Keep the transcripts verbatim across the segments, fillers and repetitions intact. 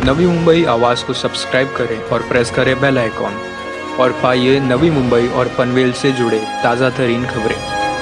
नवी मुंबई आवाज़ को सब्सक्राइब करें और प्रेस करें बेल आइकॉन और पाइए नवी मुंबई और पनवेल से जुड़े ताज़ा तरीन खबरें।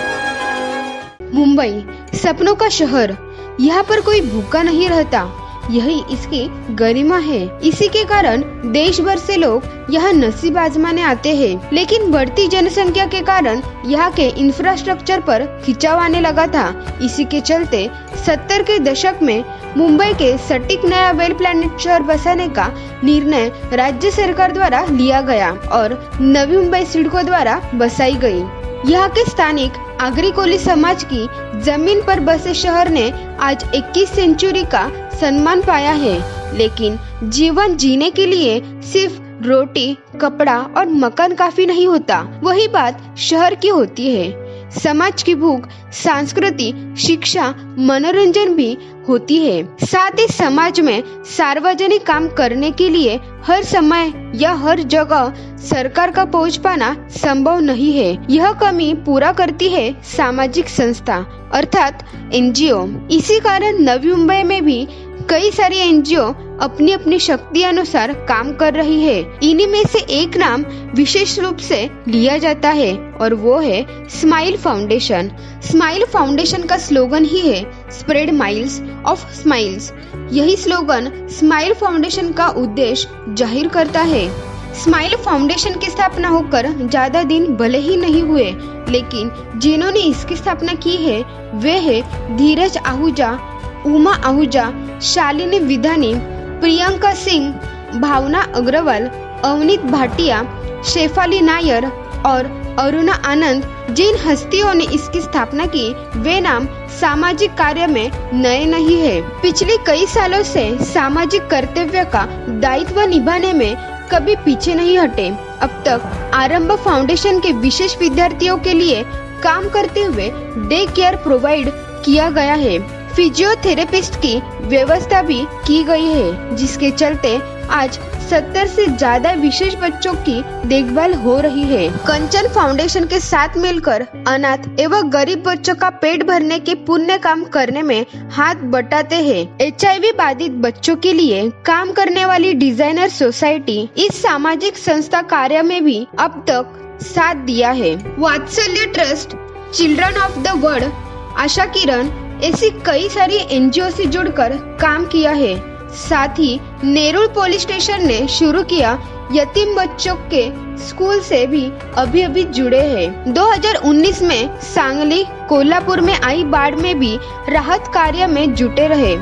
मुंबई सपनों का शहर, यहाँ पर कोई भूखा नहीं रहता, यही इसकी गरिमा है। इसी के कारण देश भर से लोग यहाँ नसीब आजमाने आते हैं। लेकिन बढ़ती जनसंख्या के कारण यहाँ के इंफ्रास्ट्रक्चर पर खिंचाव आने लगा था। इसी के चलते सत्तर के दशक में मुंबई के सटीक नया वेल प्लानिड शहर बसाने का निर्णय राज्य सरकार द्वारा लिया गया और नवी मुंबई सिडको द्वारा बसाई गई। यहाँ के स्थानिक आगरी कोली समाज की जमीन पर बसे शहर ने आज इक्कीस सेंचुरी का सम्मान पाया है। लेकिन जीवन जीने के लिए सिर्फ रोटी, कपड़ा और मकान काफी नहीं होता, वही बात शहर की होती है। समाज की भूख संस्कृति, शिक्षा, मनोरंजन भी होती है। साथ ही समाज में सार्वजनिक काम करने के लिए हर समय या हर जगह सरकार का पहुंच पाना संभव नहीं है। यह कमी पूरा करती है सामाजिक संस्था अर्थात एनजीओ। इसी कारण नवी मुंबई में भी कई सारी एनजीओ अपनी अपनी शक्ति अनुसार काम कर रही है। इन्हीं में से एक नाम विशेष रूप से लिया जाता है और वो है स्माइल फाउंडेशन। स्माइल फाउंडेशन का स्लोगन ही है स्प्रेड माइल्स ऑफ स्माइल्स। यही स्लोगन स्माइल फाउंडेशन का उद्देश्य जाहिर करता है। स्माइल फाउंडेशन की स्थापना होकर ज्यादा दिन भले ही नहीं हुए, लेकिन जिन्होंने इसकी स्थापना की है वे है धीरज आहूजा, उमा आहूजा, शालिनी विधानी, प्रियंका सिंह, भावना अग्रवाल, अवनीत भाटिया, शेफाली नायर और अरुणा आनंद। जिन हस्तियों ने इसकी स्थापना की वे नाम सामाजिक कार्य में नए नहीं है। पिछले कई सालों से सामाजिक कर्तव्य का दायित्व निभाने में कभी पीछे नहीं हटे। अब तक आरंभ फाउंडेशन के विशेष विद्यार्थियों के लिए काम करते हुए डे केयर प्रोवाइड किया गया है। फिजियोथेरेपिस्ट की व्यवस्था भी की गई है, जिसके चलते आज सत्तर से ज्यादा विशेष बच्चों की देखभाल हो रही है। कंचन फाउंडेशन के साथ मिलकर अनाथ एवं गरीब बच्चों का पेट भरने के पुण्य काम करने में हाथ बटाते हैं। एचआईवी बाधित बच्चों के लिए काम करने वाली डिजाइनर सोसाइटी इस सामाजिक संस्था कार्य में भी अब तक साथ दिया है। Vatsalya trust, children of the world, Asha Kiran ऐसी कई सारी एनजीओ से जुड़कर काम किया है। साथ ही नेरुल पुलिस स्टेशन ने शुरू किया यतीम बच्चों के स्कूल से भी अभी अभी जुड़े हैं। दो हज़ार उन्नीस में सांगली, कोल्हापुर में आई बाढ़ में भी राहत कार्य में जुटे रहे।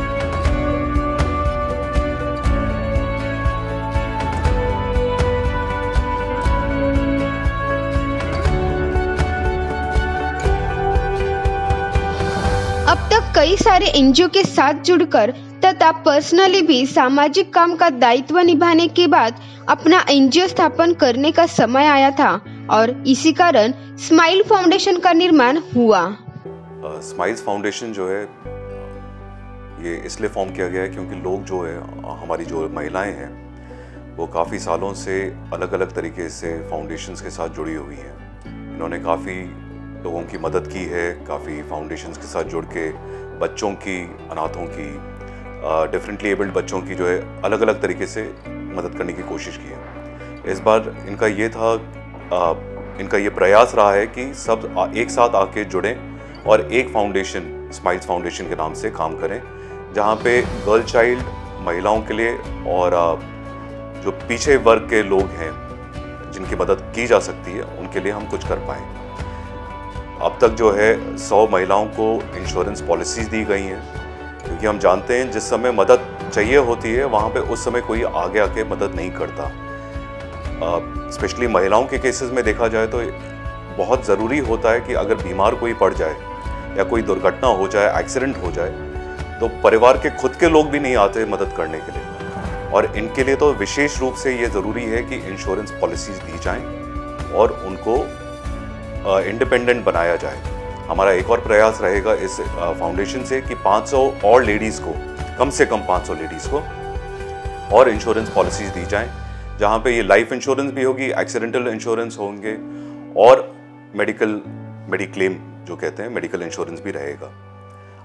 अब तक कई सारे एनजीओ के साथ जुड़कर तथा पर्सनली भी सामाजिक काम का दायित्व निभाने के बाद अपना एनजीओ स्थापन करने का समय आया था और इसी कारण स्माइल फाउंडेशन का निर्माण हुआ। स्माइल्स फाउंडेशन जो है ये इसलिए फॉर्म किया गया है क्योंकि लोग जो है हमारी जो महिलाएं हैं वो काफ़ी सालों से अलग अलग तरीके से फाउंडेशंस के साथ जुड़ी हुई हैं। इन्होंने काफ़ी लोगों की मदद की है, काफ़ी फाउंडेशंस के साथ जुड़ के बच्चों की, अनाथों की, डिफरेंटली एबल्ड बच्चों की जो है अलग अलग तरीके से मदद करने की कोशिश की है। इस बार इनका ये था आ, इनका ये प्रयास रहा है कि सब आ, एक साथ आके जुड़ें और एक फाउंडेशन स्माइल्स फाउंडेशन के नाम से काम करें, जहाँ पे गर्ल चाइल्ड महिलाओं के लिए और आ, जो पीछे वर्ग के लोग हैं जिनकी मदद की जा सकती है उनके लिए हम कुछ कर पाएँ। अब तक जो है सौ महिलाओं को इंश्योरेंस पॉलिसीज दी गई हैं, क्योंकि हम जानते हैं जिस समय मदद चाहिए होती है वहाँ पे उस समय कोई आगे आके मदद नहीं करता। स्पेशली महिलाओं के केसेस में देखा जाए तो बहुत ज़रूरी होता है कि अगर बीमार कोई पड़ जाए या कोई दुर्घटना हो जाए, एक्सीडेंट हो जाए, तो परिवार के खुद के लोग भी नहीं आते मदद करने के लिए। और इनके लिए तो विशेष रूप से ये ज़रूरी है कि इंश्योरेंस पॉलिसीज दी जाएँ और उनको इंडिपेंडेंट uh, बनाया जाए। हमारा एक और प्रयास रहेगा इस फाउंडेशन से कि पाँच सौ और लेडीज़ को, कम से कम पाँच सौ लेडीज़ को और इंश्योरेंस पॉलिसीज दी जाएं, जहां पे ये लाइफ इंश्योरेंस भी होगी, एक्सीडेंटल इंश्योरेंस होंगे और मेडिकल मेडिक्लेम जो कहते हैं मेडिकल इंश्योरेंस भी रहेगा।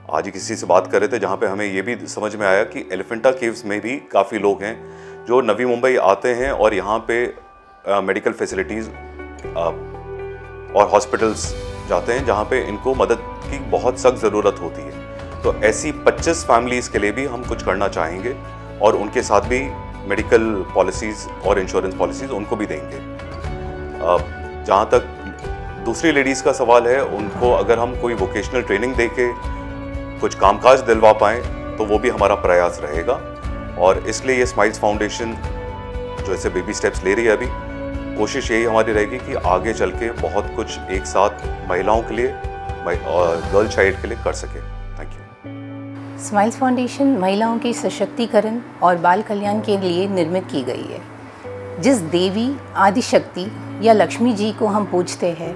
आज ही किसी से बात कर रहे थे जहाँ पे हमें ये भी समझ में आया कि एलिफेंटा केव्स में भी काफ़ी लोग हैं जो नवी मुंबई आते हैं और यहाँ पे मेडिकल फैसिलिटीज़ और हॉस्पिटल्स जाते हैं जहाँ पे इनको मदद की बहुत सख्त ज़रूरत होती है। तो ऐसी पच्चीस फैमिलीज़ के लिए भी हम कुछ करना चाहेंगे और उनके साथ भी मेडिकल पॉलिसीज़ और इंश्योरेंस पॉलिसीज़ उनको भी देंगे। जहाँ तक दूसरी लेडीज़ का सवाल है, उनको अगर हम कोई वोकेशनल ट्रेनिंग दे के कुछ कामकाज दिलवा पाएँ तो वो भी हमारा प्रयास रहेगा। और इसलिए ये स्माइल्स फाउंडेशन जो ऐसे बेबी स्टेप्स ले रही है, अभी कोशिश यही हमारी रहेगी कि आगे चल के बहुत कुछ एक साथ महिलाओं के लिए और गर्ल चाइल्ड के लिए कर सके। Thank you. स्माइल्स फाउंडेशन महिलाओं के सशक्तिकरण और बाल कल्याण के लिए निर्मित की गई है। जिस देवी आदिशक्ति या लक्ष्मी जी को हम पूजते हैं,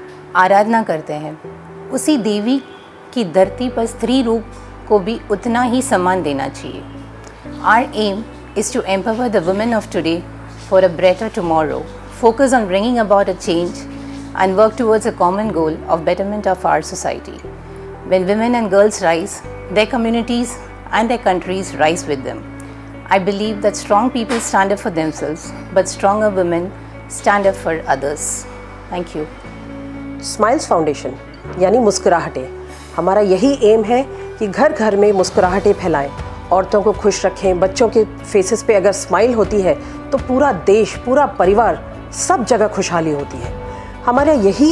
आराधना करते हैं, उसी देवी की धरती पर स्त्री रूप को भी उतना ही सम्मान देना चाहिए। Our aim is to empower the women of today for a better tomorrow, focus on bringing about a change and work towards a common goal of betterment of our society. When women and girls rise, their communities and their countries rise with them. I believe that strong people stand up for themselves, but stronger women stand up for others. Thank you. Smiles foundation यानी मुस्कुराहटें, हमारा यही M है कि घर घर में मुस्कुराहटें फैलाएं, औरतों को खुश रखें। बच्चों के फेसेस पे अगर स्माइल होती है तो पूरा देश, पूरा परिवार, सब जगह खुशहाली होती है। हमारा यही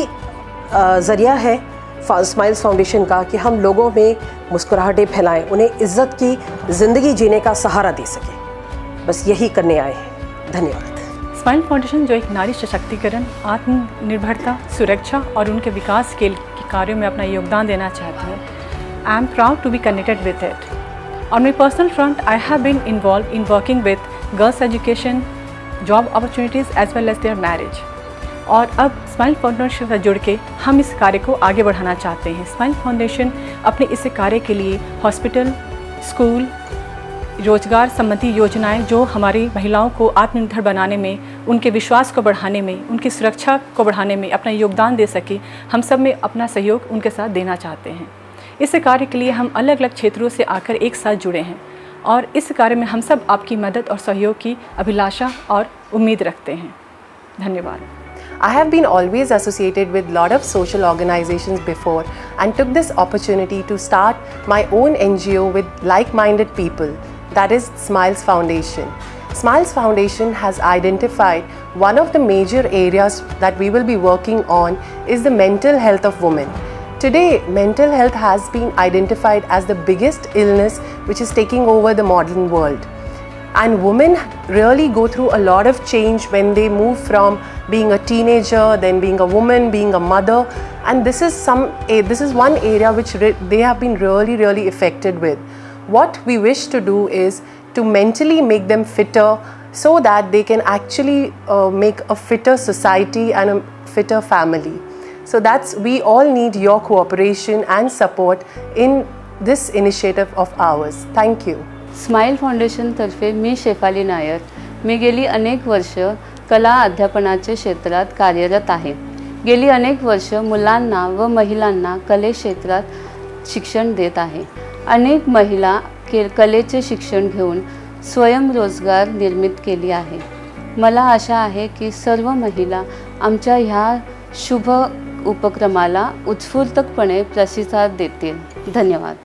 ज़रिया है स्माइल्स फाउंडेशन का कि हम लोगों में मुस्कुराहटें फैलाएं, उन्हें इज़्ज़त की ज़िंदगी जीने का सहारा दे सकें। बस यही करने आए हैं। धन्यवाद। स्माइल फाउंडेशन जो एक नारी सशक्तिकरण, आत्मनिर्भरता, सुरक्षा और उनके विकास के कार्यों में अपना योगदान देना चाहती है। I am proud to be connected with it. On my personal front, I have been involved in working with girls' education, job opportunities as well as their marriage. और अब स्माइल फाउंडेशन से जुड़ के हम इस कार्य को आगे बढ़ाना चाहते हैं। स्माइल फाउंडेशन अपने इस कार्य के लिए हॉस्पिटल, स्कूल, रोजगार संबंधी योजनाएं जो हमारी महिलाओं को आत्मनिर्भर बनाने में, उनके विश्वास को बढ़ाने में, उनकी सुरक्षा को बढ़ाने में अपना योगदान दे सके, हम सब में अपना सहयोग उनके साथ देना चाहते हैं। इस कार्य के लिए हम अलग अलग क्षेत्रों से आकर एक साथ जुड़े हैं और इस कार्य में हम सब आपकी मदद और सहयोग की अभिलाषा और उम्मीद रखते हैं। धन्यवाद। I have been always associated with lot of social organizations before and took this opportunity to start my own N G O with like-minded people, that is Smiles Foundation. Smiles Foundation has identified one of the major areas that we will be working on is the mental health of women. Today, mental health has been identified as the biggest illness which is taking over the modern world. And women really go through a lot of change when they move from being a teenager, then being a woman, being a mother. And this is, some, this is one area which they have been really, really affected with. What we wish to do is to mentally make them fitter so that they can actually uh, make a fitter society and a fitter family. So that's, we all need your cooperation and support in this initiative of ours. Thank you. Smile फाउंडेशनतर्फे मी शेफाली नायर, मी गेली अनेक वर्ष कला अध्यापनाच्या क्षेत्रात कार्यरत आहे। गेली अनेक वर्ष मुलांना व महिलांना कले क्षेत्रात शिक्षण देत आहे। अनेक महिला के कलेचे शिक्षण घेऊन स्वयंरोजगार निर्मित केली आहे। मला आशा आहे की सर्व महिला आमच्या ह्या शुभ उपक्रमाला उत्स्फूर्तपणे प्रतिसाद देतील। धन्यवाद।